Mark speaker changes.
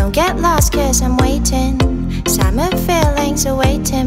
Speaker 1: Don't get lost cause I'm waiting. Summer feelings are waiting.